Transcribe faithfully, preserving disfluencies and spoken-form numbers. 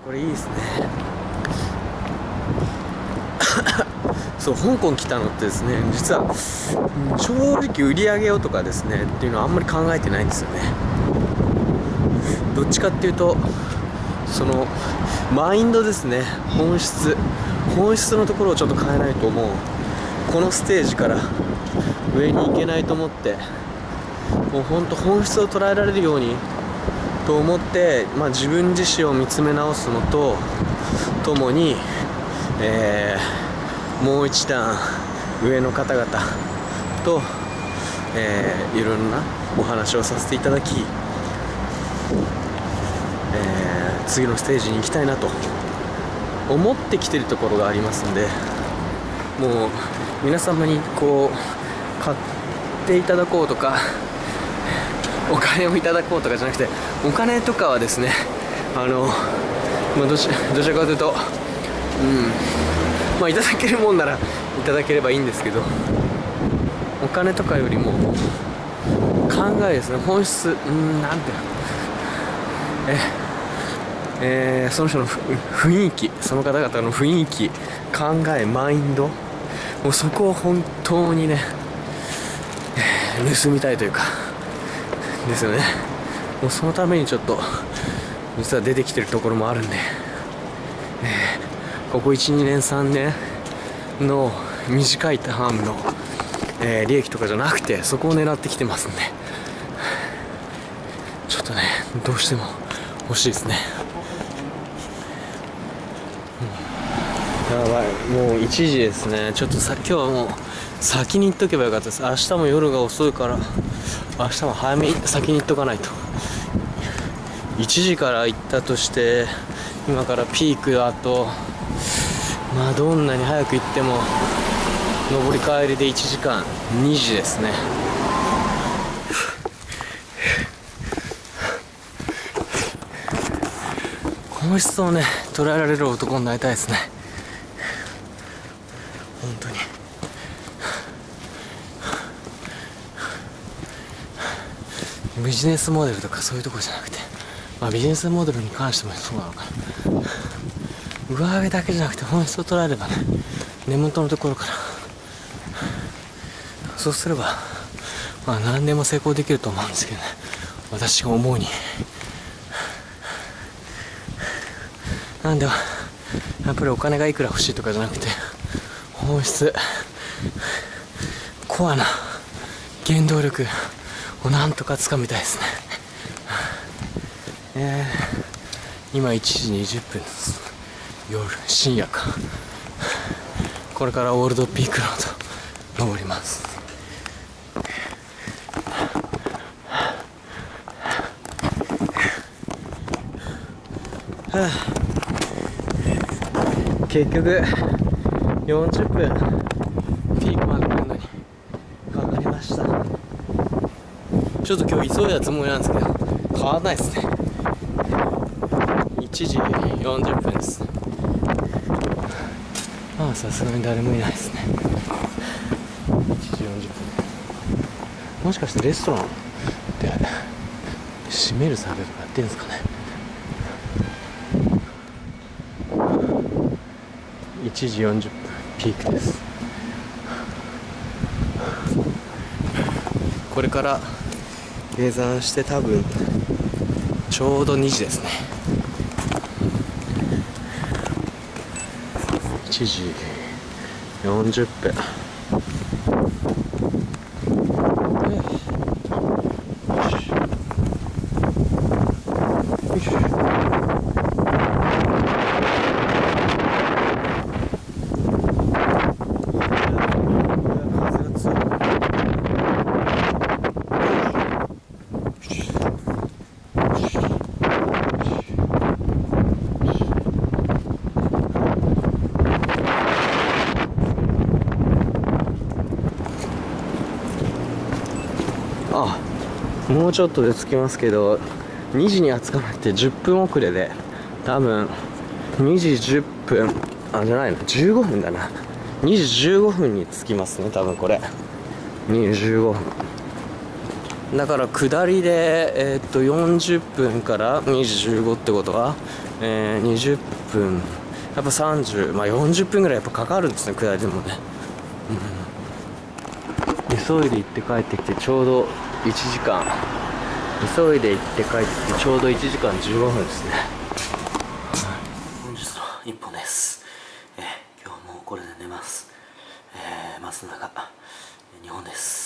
これいいですね。そう、香港来たのってですね、実は、うん、正直売り上げようとかですねっていうのはあんまり考えてないんですよね。どっちかっていうとそのマインドですね。本質本質のところをちょっと変えないと、もうこのステージから上に行けないと思って、もうほんと本質を捉えられるようにと思って、まあ、自分自身を見つめ直すのとともに、えー、もう一段上の方々と、えー、いろんなお話をさせていただき、えー、次のステージに行きたいなと思ってきてるところがありますんで、もう皆様にこう買っていただこうとかお金をいただこうとかじゃなくて、お金とかはですね、あの、まあ、どちどちらかというと、うん、まあいただけるもんならいただければいいんですけど、お金とかよりも考えですね、本質、うん、なんていうの、ええー、その人の雰囲気、その方々の雰囲気、考え、マインド、もうそこを本当にね、えー、盗みたいというかですよね。もうそのためにちょっと実は出てきてるところもあるんで、えー、ここいち、にねん、さんねんの短いタームの、えー、利益とかじゃなくて、そこを狙ってきてますんで、ちょっとね、どうしても欲しいですね。やばい、もういちじですね。ちょっとさ、今日はもう先に行っとけばよかったです。明日も夜が遅いから、明日も早めに先に行っとかないと。いちじから行ったとして、今からピークだと、まあどんなに早く行っても上り帰りでいちじかん、にじですね。本質をね、捉えられる男になりたいですね。本当に。ビジネスモデルとかそういうところじゃなくて、まあビジネスモデルに関してもそうなのかな。上上げだけじゃなくて本質を捉えればね、根元のところから、そうすればまあ何でも成功できると思うんですけどね、私が思うに。なんでやっぱりお金がいくら欲しいとかじゃなくて、本質、コアな原動力をなんとかつかみたいですね。えー、今いちじにじゅっぷんです。夜、深夜か。これからオールドピークロード登ります。はあ、結局よんじゅっぷんピークまで来るのにかかりました。ちょっと今日急いだつもりなんですけど変わらないですね。いちじよんじゅっぷんです。まあさすがに誰もいないですね。いちじよんじゅっぷん。もしかしてレストランで閉める作業とかやってるんですかね。いちじよんじゅっぷんピークです。これから下山して多分ちょうどにじですね。いちじよんじゅっぷん。あ、もうちょっとで着きますけど、にじには着かなくてじゅっぷん遅れで、多分にじじゅっぷん、あ、じゃないな、じゅうごふんだな。にじじゅうごふんに着きますね、多分これ。にじじゅうごふん。だから下りで、えー、っとよんじゅっぷんからにじじゅうごってことはえー、にじゅっぷん、やっぱさんじゅう、まあよんじゅっぷんぐらいやっぱかかるんですね、下りでもね。うん、急いで行って帰ってきてちょうどいちじかん、急いで行って帰ってきてちょうどいちじかんじゅうごふんですね。本日の一本です。えー、今日もこれで寝ます。えー、松永日本です。